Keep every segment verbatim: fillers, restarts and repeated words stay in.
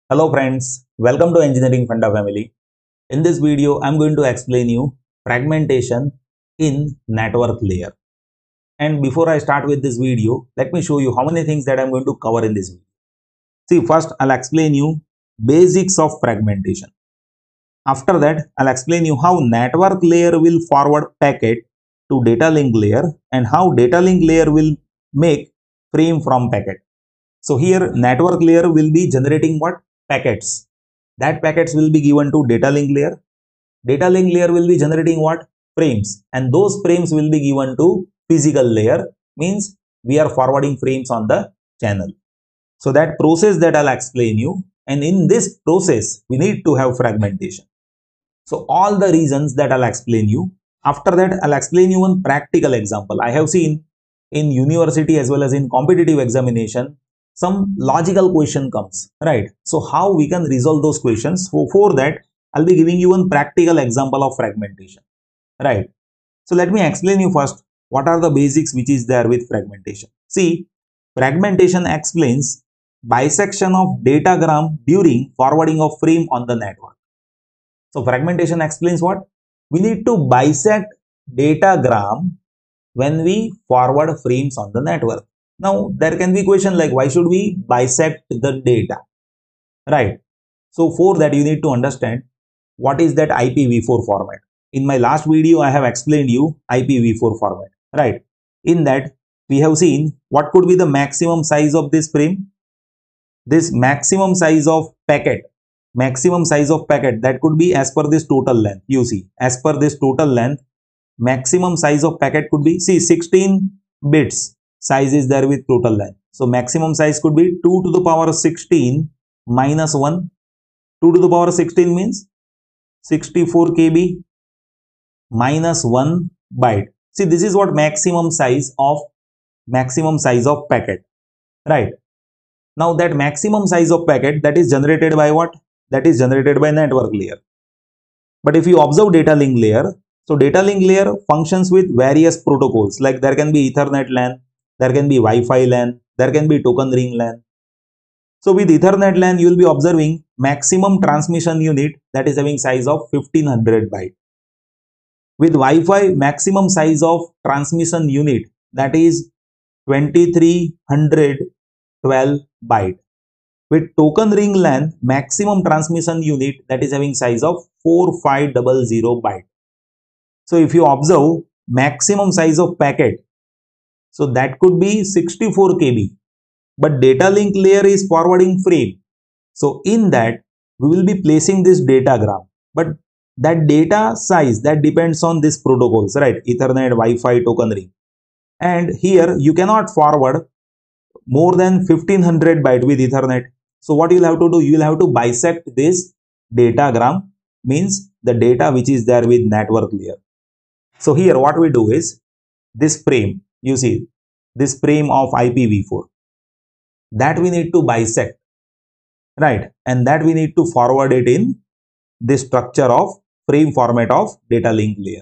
Hello friends, welcome to Engineering Funda family. In this video, I'm going to explain you fragmentation in network layer. And before I start with this video, let me show you how many things that I'm going to cover in this video. See, first I'll explain you basics of fragmentation. After that, I'll explain you how network layer will forward packet to data link layer and how data link layer will make frame from packet. So here network layer will be generating what? Packets. That packets will be given to data link layer. Data link layer will be generating what? Frames. And those frames will be given to physical layer. Means we are forwarding frames on the channel. So that process that I'll explain you. And in this process, we need to have fragmentation. So all the reasons that I'll explain you. After that, I'll explain you one practical example. I have seen in university as well as in competitive examination, some logical question comes, right? So how we can resolve those questions? So for that, I'll be giving you one practical example of fragmentation, right? So let me explain you first what are the basics which is there with fragmentation. See, fragmentation explains bisection of datagram during forwarding of frame on the network. So fragmentation explains what? We need to bisect datagram when we forward frames on the network. Now, there can be question like, why should we bisect the data, right? So, for that, you need to understand what is that I P v four format. In my last video, I have explained you I P v four format, right? In that, we have seen what could be the maximum size of this frame. This maximum size of packet, maximum size of packet that could be as per this total length. You see, as per this total length, maximum size of packet could be, see, sixteen bits size is there with total length. So maximum size could be two to the power sixteen minus one. two to the power sixteen means sixty-four K B minus one byte. See, this is what maximum size of maximum size of packet, right? Now that maximum size of packet that is generated by what? That is generated by network layer. But if you observe data link layer, so data link layer functions with various protocols, like there can be Ethernet LAN, there can be Wi-Fi LAN, there can be token ring LAN. So with Ethernet LAN, you will be observing maximum transmission unit that is having size of fifteen hundred byte. With Wi-Fi, maximum size of transmission unit that is twenty-three hundred twelve byte. With token ring LAN, maximum transmission unit that is having size of forty-five hundred byte. So if you observe maximum size of packet, so that could be sixty-four K B, but data link layer is forwarding frame. So in that we will be placing this datagram, but that data size that depends on this protocols, right? Ethernet, Wi-Fi, token ring. And here you cannot forward more than fifteen hundred byte with Ethernet. So what you'll have to do, you'll have to bisect this datagram, means the data which is there with network layer. So here what we do is this frame, you see this frame of I P v four, that we need to bisect, right? And that we need to forward it in this structure of frame format of data link layer.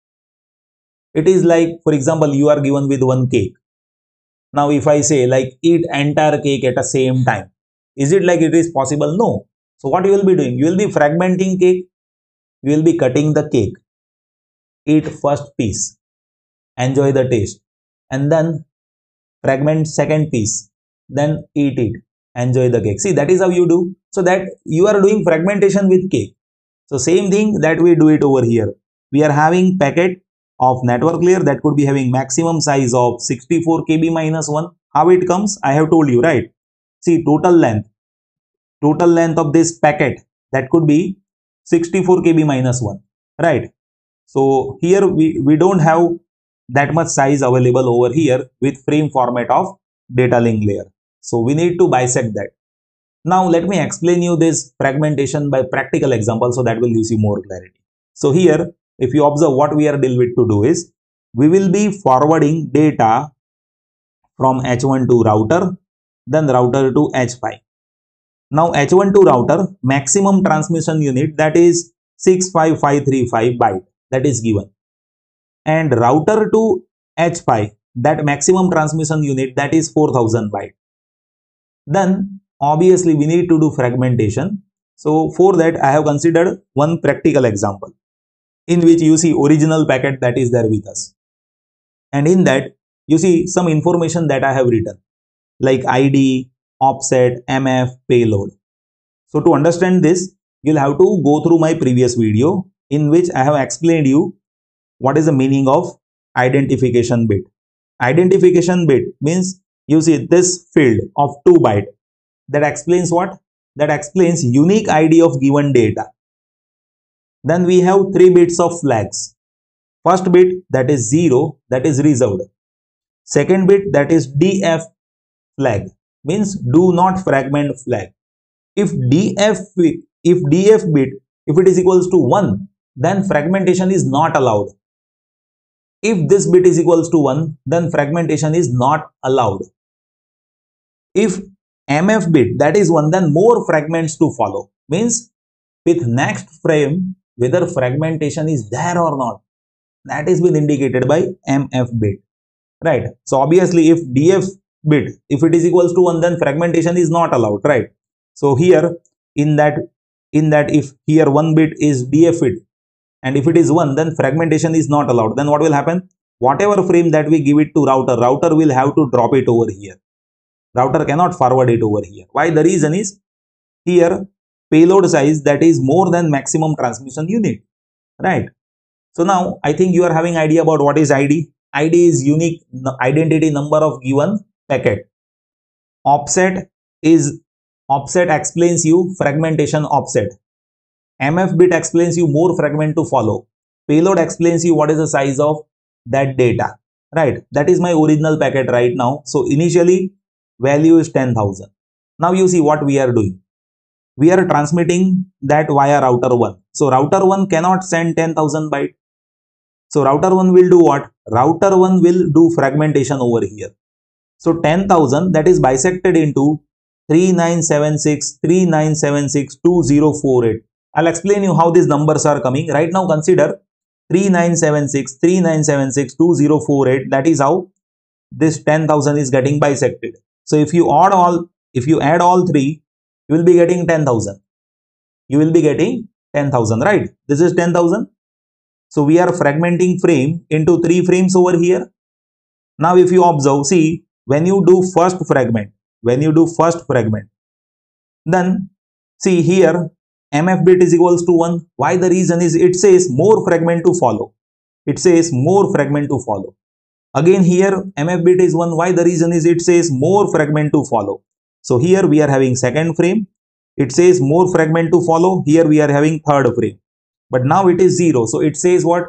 It is like, for example, you are given with one cake. Now if I say like eat entire cake at the same time, is it like it is possible? No. So what you will be doing? You will be fragmenting cake. You will be cutting the cake. Eat first piece. Enjoy the taste. And then fragment second piece. Then eat it. Enjoy the cake. See, that is how you do. So that you are doing fragmentation with cake. So same thing that we do it over here. We are having packet of network layer that could be having maximum size of sixty-four K B minus one. How it comes? I have told you, right? See, total length, total length of this packet that could be sixty-four K B minus one, right? So here we, we don't have that much size available over here with frame format of data link layer. So we need to bisect that. Now let me explain you this fragmentation by practical example, so that will give you more clarity. So here, if you observe what we are dealing with to do is, we will be forwarding data from H one to router, then router to H five. Now H one to router, maximum transmission unit that is six five five three five byte, that is given. And router to H five, that maximum transmission unit that is four thousand byte. Then obviously we need to do fragmentation. So for that I have considered one practical example in which you see original packet that is there with us, and in that you see some information that I have written like I D, offset, M F, payload. So to understand this, you'll have to go through my previous video in which I have explained you what is the meaning of identification bit. Identification bit means you see this field of two byte that explains what? That explains unique I D of given data. Then we have three bits of flags. First bit, that is zero, that is reserved. Second bit, that is D F flag, means do not fragment flag. If D F if D F bit, if it is equals to one, then fragmentation is not allowed. If this bit is equals to one, then fragmentation is not allowed. If M F bit, that is one, then more fragments to follow, means with next frame whether fragmentation is there or not, that is been indicated by M F bit, right? So obviously if D F bit, if it is equals to one, then fragmentation is not allowed, right? So here in that in that if here one bit is D F bit and if it is one, then fragmentation is not allowed. Then what will happen? Whatever frame that we give it to router, router will have to drop it over here. Router cannot forward it over here. Why? The reason is here payload size that is more than maximum transmission unit, right? So now I think you are having idea about what is I D. I D is unique identity number of given packet. Offset is offset explains you fragmentation offset. M F bit explains you more fragment to follow. Payload explains you what is the size of that data, right? That is my original packet right now. So initially value is ten thousand. Now you see what we are doing. We are transmitting that via router one. So router one cannot send ten thousand byte. So router one will do what? Router one will do fragmentation over here. So ten thousand, that is bisected into three nine seven six, three nine seven six, two zero four eight. I'll explain you how these numbers are coming. Right now consider three nine seven six, three nine seven six, two zero four eight. That is how this ten thousand is getting bisected. So if you add all, if you add all three, you will be getting ten thousand. You will be getting ten thousand, right? This is ten thousand. So we are fragmenting frame into three frames over here. Now if you observe, see, when you do first fragment, when you do first fragment, then see here M F bit is equals to one. Why? The reason is it says more fragment to follow. It says more fragment to follow. Again here M F bit is one. Why? The reason is it says more fragment to follow. So here we are having second frame. It says more fragment to follow. Here we are having third frame. But now it is zero. So it says what?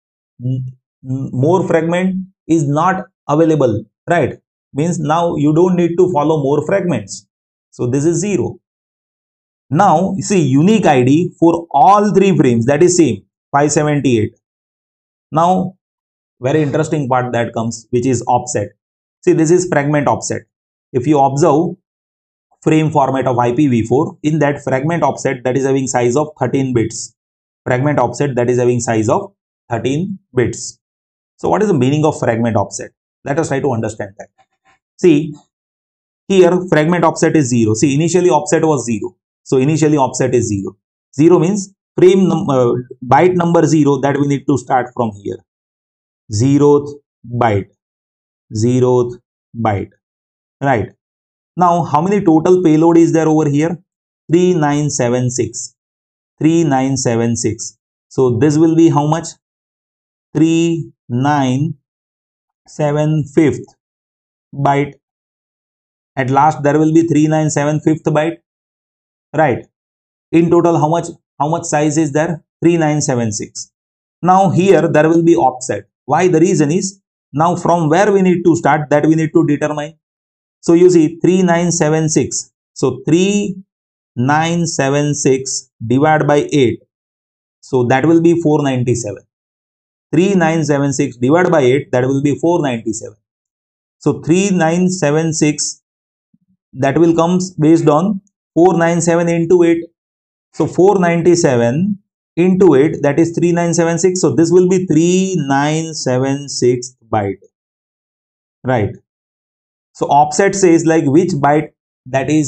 More fragment is not available, right? Means now you don't need to follow more fragments. So this is zero. Now you see unique I D for all three frames, that is same, five seventy-eight. Now very interesting part that comes, which is offset. See, this is fragment offset. If you observe frame format of I P v four, in that fragment offset that is having size of thirteen bits. Fragment offset that is having size of thirteen bits. So what is the meaning of fragment offset? Let us try to understand that. See, here fragment offset is zero. See, initially offset was zero. So initially offset is zero. Zero means frame num uh, byte number zero, that we need to start from here. Zeroth byte. Zeroth byte. Right. Now how many total payload is there over here? three nine seven six. three nine seven six. So this will be how much? three nine seven fifth byte. At last there will be three nine seven fifth byte, right? In total how much how much size is there? three nine seven six. Now here there will be offset. Why? The reason is now from where we need to start, that we need to determine. So you see three nine seven six. So three nine seven six divided by eight. So that will be four ninety-seven. three nine seven six divided by eight, that will be four ninety-seven. So three nine seven six, that will comes based on four ninety-seven into eight. So four ninety-seven into eight, that is three nine seven six. So this will be three nine seven six byte, right? So offset says like which byte that is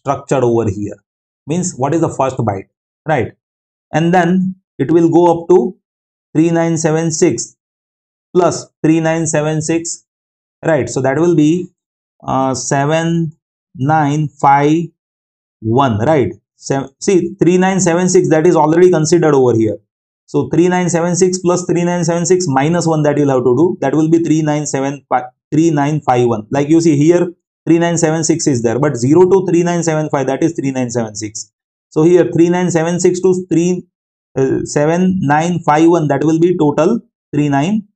structured over here. Means what is the first byte, right? And then it will go up to three nine seven six plus three nine seven six, right? So that will be uh, seven nine five one, right? Seven, see, three nine seven six, that is already considered over here. So three nine seven six plus three nine seven six minus one, that you'll have to do. That will be three nine seven five, three nine five one. Like you see here, three nine seven six is there, but zero to three nine seven five, that is three nine seven six. So here three nine seven six to three seven nine five one, that will be total three nine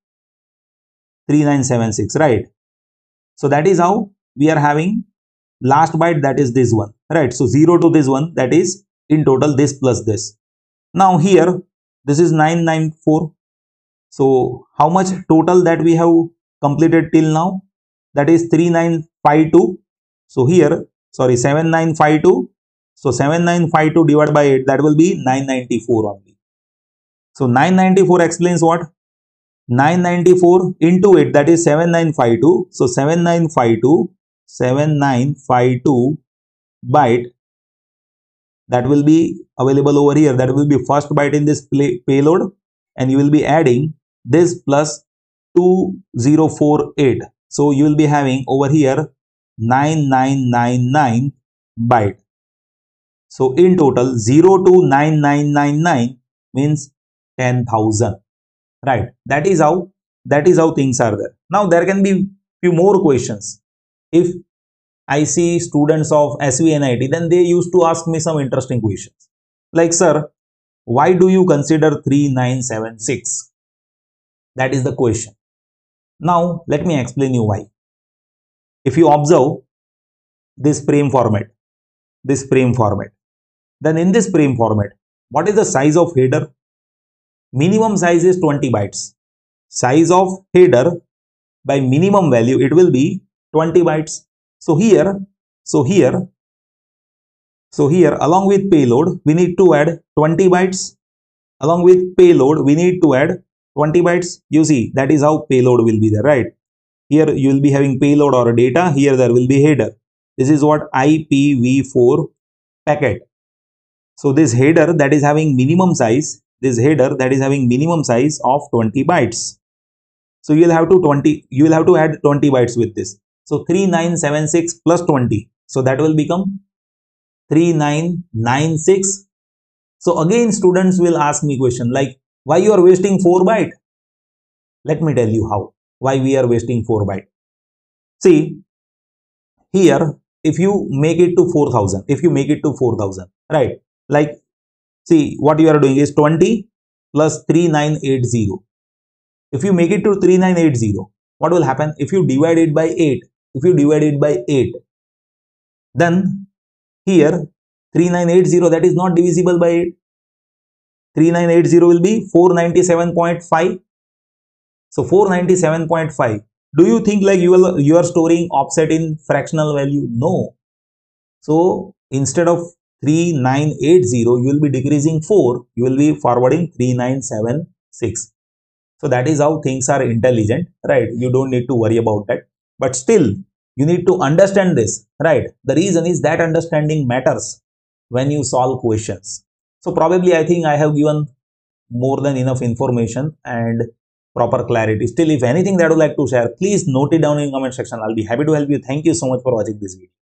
seven six, right? So that is how we are having last byte, that is this one, right? So zero to this one, that is in total this plus this. Now here this is nine nine four. So how much total that we have completed till now? That is three nine five two. So here, sorry, seven nine five two. So seven nine five two divided by eight, that will be nine ninety-four only. So nine ninety-four explains what? nine ninety-four into eight, that is seven nine five two. So seven nine five two, seven nine five two byte, that will be available over here. That will be first byte in this payload, and you will be adding this plus two zero four eight. So you will be having over here nine nine nine nine byte. So in total zero to nine nine nine nine means ten thousand, right? That is how that is how things are there. Now there can be few more questions. If I see students of S V N I T, then they used to ask me some interesting questions. Like, sir, why do you consider three nine seven six? That is the question. Now, let me explain you why. If you observe this frame format, this frame format, then in this frame format, what is the size of header? Minimum size is twenty bytes. Size of header by minimum value, it will be twenty bytes. So here, so here, so here along with payload, we need to add twenty bytes. Along with payload, we need to add twenty bytes. You see, that is how payload will be there, right? Here you will be having payload or data. Here there will be header. This is what I P v four packet. So this header that is having minimum size, this header that is having minimum size of twenty bytes. So you will have to twenty, you will have to add twenty bytes with this. So three nine seven six plus twenty. So that will become three nine nine six. So again students will ask me question like, why you are wasting four byte? Let me tell you how. Why we are wasting four byte. See, here if you make it to four thousand, if you make it to four thousand, right? Like, see, what you are doing is twenty plus three nine eight zero. If you make it to three nine eight zero, what will happen? If you divide it by eight, if you divide it by eight, then here three nine eight zero, that is not divisible by eight. three nine eight zero will be four ninety-seven point five. So four ninety-seven point five. Do you think like you will you are storing offset in fractional value? No. So instead of three nine eight zero, you will be decreasing four. You will be forwarding three nine seven six. So that is how things are intelligent, right? You don't need to worry about that. But still, you need to understand this, right? The reason is that understanding matters when you solve questions. So probably I think I have given more than enough information and proper clarity. Still, if anything that I would like to share, please note it down in comment section. I'll be happy to help you. Thank you so much for watching this video.